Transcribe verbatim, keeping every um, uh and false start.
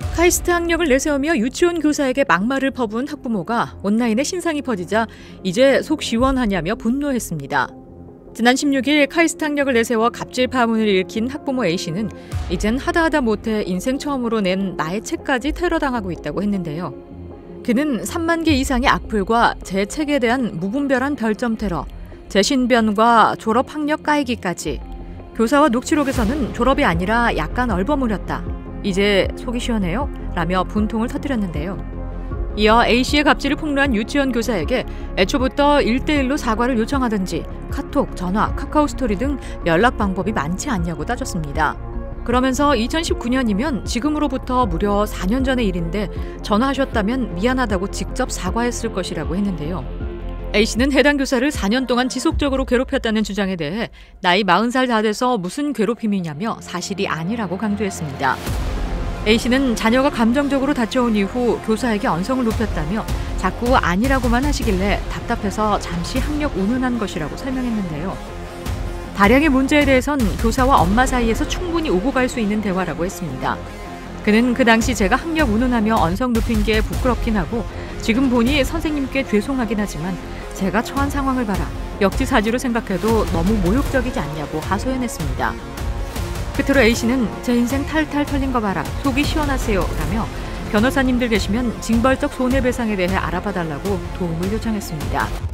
카이스트 학력을 내세우며 유치원 교사에게 막말을 퍼부은 학부모가 온라인에 신상이 퍼지자 이제 속 시원하냐며 분노했습니다. 지난 십육 일 카이스트 학력을 내세워 갑질 파문을 일으킨 학부모 A씨는 이젠 하다하다 못해 인생 처음으로 낸 나의 책까지 테러당하고 있다고 했는데요. 그는 삼만 개 이상의 악플과 제 책에 대한 무분별한 별점 테러, 제 신변과 졸업 학력 까이기까지, 교사와 녹취록에서는 졸업이 아니라 약간 얼버무렸다, 이제 속이 시원해요? 라며 분통을 터뜨렸는데요. 이어 A씨의 갑질을 폭로한 유치원 교사에게 애초부터 일 대일로 사과를 요청하든지 카톡, 전화, 카카오스토리 등 연락 방법이 많지 않냐고 따졌습니다. 그러면서 이천십구 년이면 지금으로부터 무려 사 년 전의 일인데 전화하셨다면 미안하다고 직접 사과했을 것이라고 했는데요. A씨는 해당 교사를 사 년 동안 지속적으로 괴롭혔다는 주장에 대해 나이 마흔 살 다 돼서 무슨 괴롭힘이냐며 사실이 아니라고 강조했습니다. A씨는 자녀가 감정적으로 다쳐온 이후 교사에게 언성을 높였다며 자꾸 아니라고만 하시길래 답답해서 잠시 학력 운운한 것이라고 설명했는데요. 다량의 문제에 대해선 교사와 엄마 사이에서 충분히 오고 갈 수 있는 대화라고 했습니다. 그는 그 당시 제가 학력 운운하며 언성 높인 게 부끄럽긴 하고 지금 보니 선생님께 죄송하긴 하지만 제가 처한 상황을 봐라, 역지사지로 생각해도 너무 모욕적이지 않냐고 하소연했습니다. 끝으로 A씨는 제 인생 탈탈 털린 거 봐라, 속이 시원하세요 라며 변호사님들 계시면 징벌적 손해배상에 대해 알아봐달라고 도움을 요청했습니다.